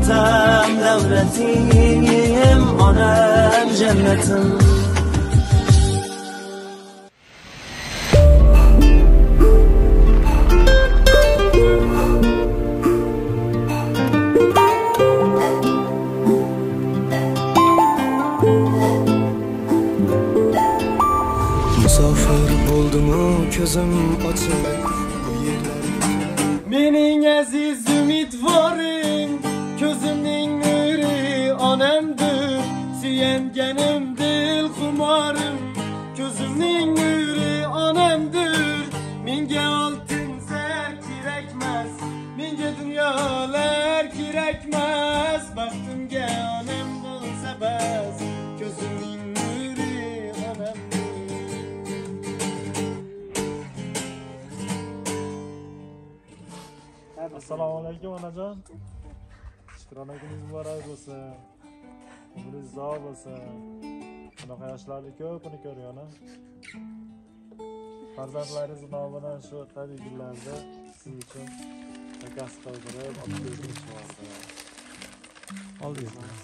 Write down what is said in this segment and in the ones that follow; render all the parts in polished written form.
otam davlatim, onam jannatim. Musafir bo'ldim-u ko'zim ochib bu yerlarga. Mening aziz umidvorim, ko'zimning nuri onamdir. Suyanganim dil xumorim, ko'zimning nuri onamdir. Menga oltin zar kerakmas, menga dunyolar kerakmas. Baxtimga onam bo'lsa bas, ko'zimning nuri onamdir. Assalomu alaykum onajon. Shukrona kuningiz muborak bo'lsin. Umringiz uzoq bo'lsin. Bunaqa yoshlarni ko'pini ko'rgani. Farzandlaringiz nomidan shu tabiiy kunlarda siz uchun zakaz qildirib, olib kelishmoqda. Oldingiz.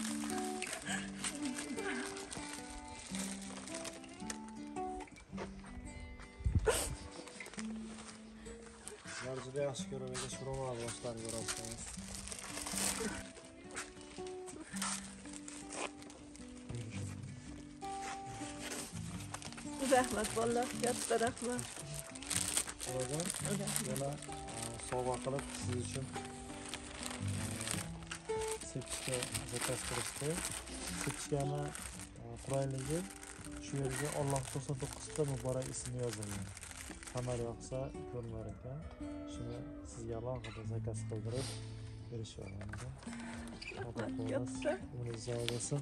Juda yaxshi ko'ravergan shuromlar boshlari ko'rasiz. Rahmat bolalar, katta rahmat. Onajon, yana sovg'a qilib siz uchun sepishga zakaz qilishdi. Sepishgani qulayligi shu yerga Alloh 99 ta muborak ismini yozilgan. Qamar yoqsa ko'rinar ekan. Shuni sizga alohida zakaz qildirib berishyapman. Umringiz uzoq bo'lsin.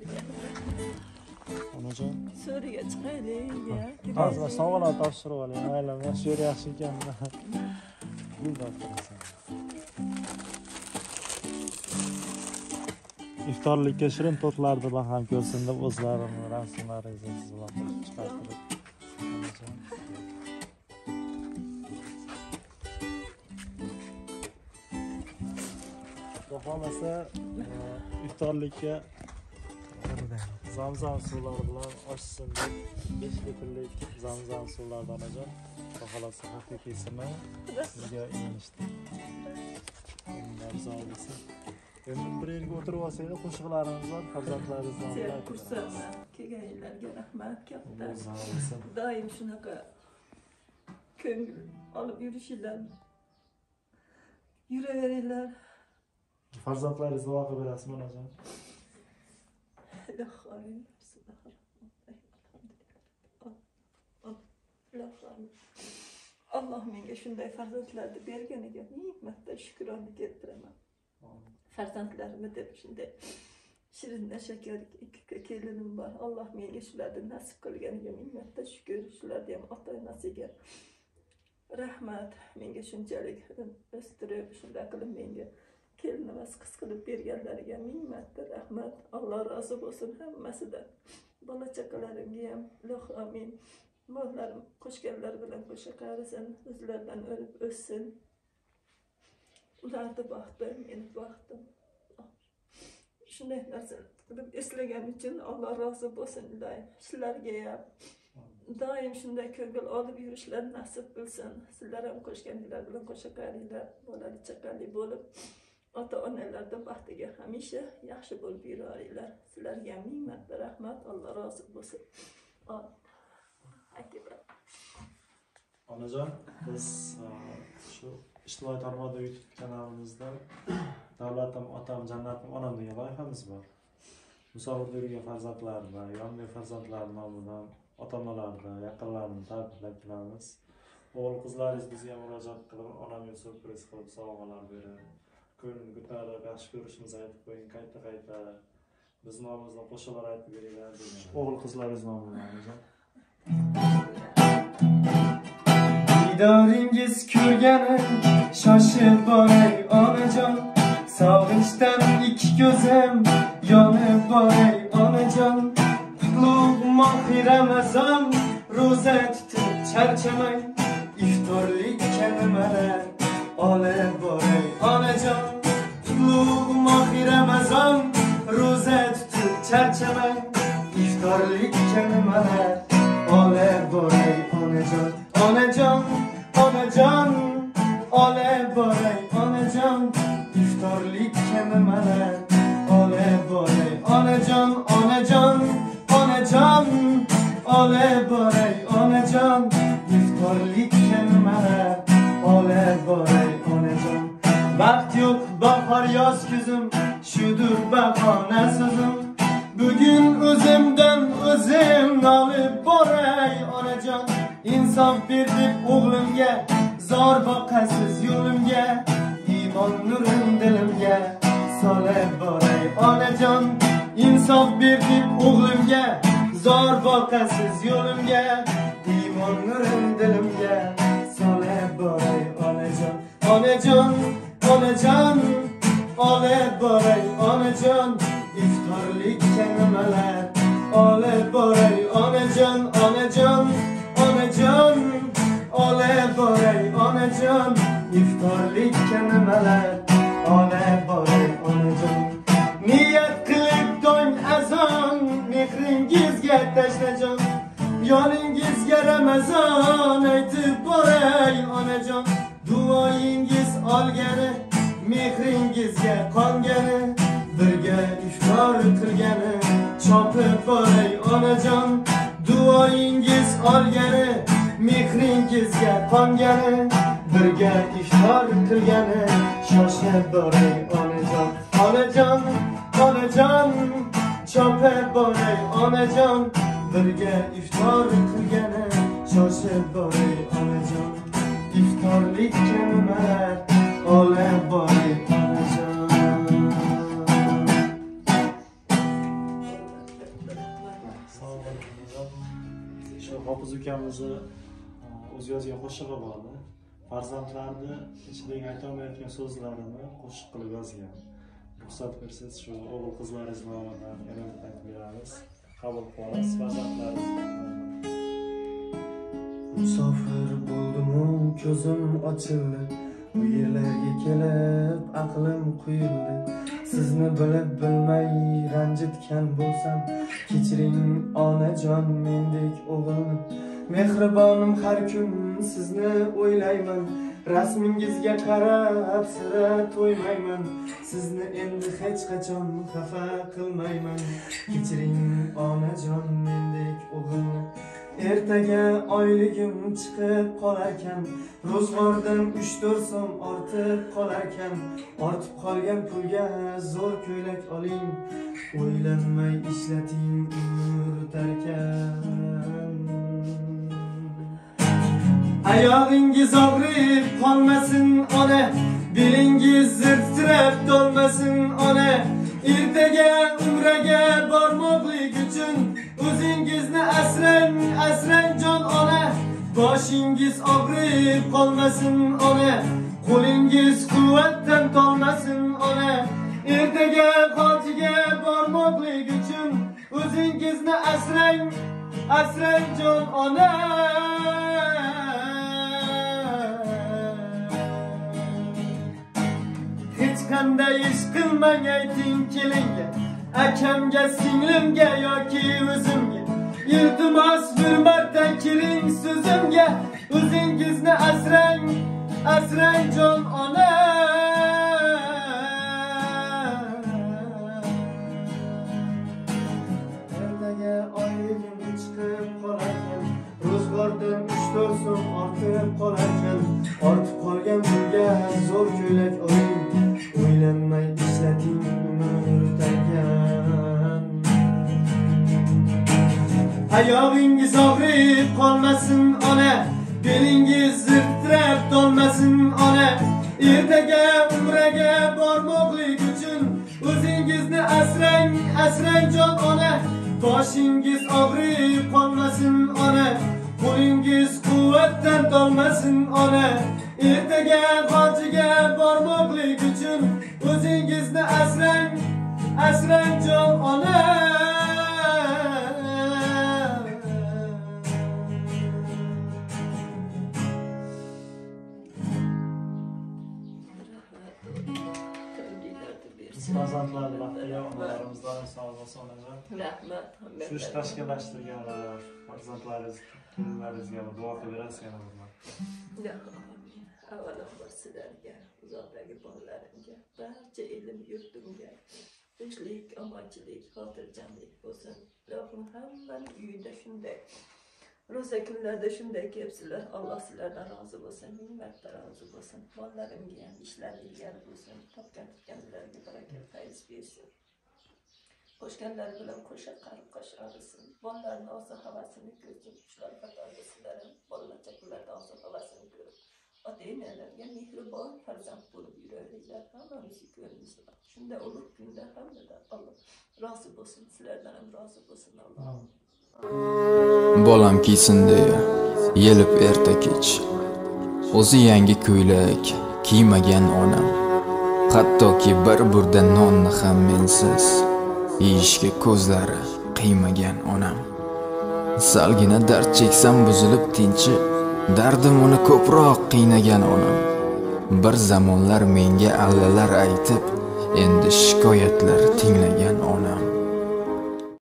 Onajon, Suriyaga chiqaylik. hozir sovg'alar topshirib oling. Mayli, shu yer yaxshi ekan. Iftorlikka shirin to'tlarni baham ko'rsin deb o'zlarini rasmlaringizni chizib chiqartirib. Xohlasa iftorlikka zamzam suvlari bilan oshsin deb 5 litrlik zamzam suvlardan onajon. Xohlasa haqiqiysimi sizga inishdi. Umringiz bo'lsin. Endi bir yerga o'tirib olsanglar qo'shiqlarimiz bor, farzandlaringizni bilan Xursandman. Kelganlarga rahmat katta. Doim shunaqa ko'ngil olib yurishinglar. Yuraveringlar. Farzandlaringiz duo qilib berasizmi onajon? Alloh menga shunday farzandlarni berganiga ming marta shukrona keltiraman. Farzandlarimni deb shunday shirin shakar ikki kelinim bor. Alloh menga shularni nasib qilganiga ming marta shukr. Shularga ham ota-onasiga rahmat. Menga shunchalik o'stirib, shunday qilib menga kelinamas qiz qilib berganlariga ming marta rahmat. Alloh rozi bo'lsin hammasidan. Bola chaqalarimga ham Alloh amin. Bolalarim qo'shganlar bilan qo'sha qarisin, o'zlaridan o'rib o'ssin. Ularni baxti, meni baxtim. Shunday narsa qilib eslagan uchun Alloh rozi bo'lsin. Sizlarga ham doim shunday ko'ngil olib yurishlar nasib qilsin. Sizlar ham qo'shganlar bilan qo'sha qaringlar, bolali chaqali bo'lib ota-onalarni baxtiga hamisha yaxshi bo'lib yuraveringlar. Sizlarga ming marta rahmat. Alloh rozi bo'lsin. Onajon, biz shu ijtimoiy tarmoqda YouTube kanalimizda Davlatim otam jannatim onam degan loyihamiz bor. Musofirda yurgan farzandlarni, yonma farzandlar nomidan ota-onalarni, yaqinlarini tabriklab kelamiz. O'g'il qizlaringiz bizga murojaat qilib, onamga surpriz qilib sovg'alar berib, ko'ngilni ko'tarib, yaxshi ko'rishimizni aytib qo'ying, qayta-qayta biz nomimizdan qo'shiqlar aytib beringlar degan. O'g'il qizlaringiz nomidan onajon. Didoringiz ko'rganim shoshib boray onajon. Sog'inchdan ikki ko'zim yonib boray onajon. Qutlug' mohi Ramazon ro'za tutib charchamang. Iftorlikka nimalar olib boray onajon. Qutlug' charchamang iftorlik kanimalar ole boray onajon onajon onajon ole boray onajon iftorlik kanimalar ole boray onajon onajon onajon ole boray onajon iftorlik kanimalar ole boray onajon vaqt yo'q bahor yoz kuzim shudur bahona so'zim bugun o'zimdan o'zim nolib boray onajon insof ber deb o'g'limga zor boqasiz yo'limga iymon nurin dilimga solib boray onajon insof ber deb o'g'limga zor boqasiz yo'limga iymon nurin dilimga solib boray onajon onajon onajon olib boray onajon iftorlik kanimalar olib boray onajon onajon onajon olib boray onajon iftorlik kanimalar olib boray onajon niyat qilib tong azon mehringizga tashlajon yoningizga ramazon aytib boray onajon duoyingiz olgani mehringizga qongani birga iftor qilgani chopib boray onajon duoyingiz olgani mehringizga qongani birga iftor qilgani shoshib boray onajon onajon onajon chopib boray onajon birga iftor qilgani shoshib boray onajon iftorlik kanimalar olib boray onajon shu Hofiz ukamizni o'z yozgan qo'shig'i bordi. Farzandlarni ichidagi aytolmayotgan so'zlarini qo'shiq qilib yozgan. Ruxsat bersangiz shu o'g'il qizlaringiz nomidan yana bitta aytib beramiz. Qabul qilamiz farzandlaringiz. Musofir bo'ldim-u ko'zim ochildi bu yerlarga kelib aqlim quyildi sizni bilib bilmay ranjitgan bo'lsam kechiring onajon mendek o'g'ilni mehribonim har kun sizni o'ylayman rasmingizga qarab sira to'ymayman sizni endi hech qachon xafa qilmayman kechiring onajon mendek o'g'ilni ertaga oyligim chiqib qolarkan ro'zg'ordan 3-4 so'm ortib qolarkan ortib qolgan pulga zo'r ko'ylak oling o'ylanmay ishlating umr o'tarkan oyog'ingiz og'rib qolmasin ona belingiz zirtirab tolmasin ona ertaga umraga bormoqlik uchun o'zingizni asrang asrang jon ona boshingiz og'rib qolmasin ona qo'lingiz quvvatdan tolmasin ona ertaga hojiga bormoqlik uchun o'zingizni asrang asrang jon ona hech qanday ish qilmang ayting kelinga akamga singlimga yoki o'zimga iltimos bir marta kiring so'zimga o'zingizni asrang asrang jon ona ertaga oyligim chiqib qolarkan ro'zg'ordan 3-4 so'm ortib qolarkan ortib qolgan pulga zo'r ko'ylak oling o'ylanmay ishlating umr o'tarkan oyog'ingiz og'rib qolmasin ona belingiz zirtirab tolmasin ona ertaga umraga bormoqlik uchun o'zingizni asrang asrang jon ona boshingiz og'rib qolmasin ona qo'lingiz quvvatdan tolmasin ona ertaga hojiga bormoqlik uchun o'zingizni asrang asrang jon ona farzandlarni baxtiga onalarimizdan sog' bo'lsin onajon. Rahmat. Shu ish tashkillashtirganlar, farzandlaringizga duo qilib berasiz yana bundan. Avvalambor sizlarga, uzoqdagi bolalarimga, barcha ilm yurtimga tinchlik, omonchilik, xotirjamlik bo'lsin. Ilohim hammaning uyida shunday, ro'za kunlarda shunday kelibsizlar. Alloh sizlardan rozi bo'lsin, ming marta rozi bo'lsin. Bolalarimga ham ishlar ilgari bo'lsin, topgan tutganlarga barakat, fayz bersin. Qo'shganlar bilan qo'sha qarib qo'shilsin. Bolalarning ozi havasini ko'rsin. Shular qatorida sizlarning bolalarcha kunlarda ozi havasini ko'rib, ota-onalarga mehribon farzand bo'lib yurayliklar. Hammamizni ko'ramiz. Shunda ulug' kunda hammadan Alloh rozi bo'lsin. Sizlardan ham rozi bo'lsin Alloh. Bolam kiysin deya yelib erta kech, o'zi yangi ko'ylak kiymagan onam, hattoki bir burda nonni ham mensiz yeyishga ko'zlari qiymagan onam. Salgina dard cheksam buzilib tinchi, dardim uni ko'proq qiynagan onam. Bir zamonlar menga allalar aytib, endi shikoyatlar tinglagan onam.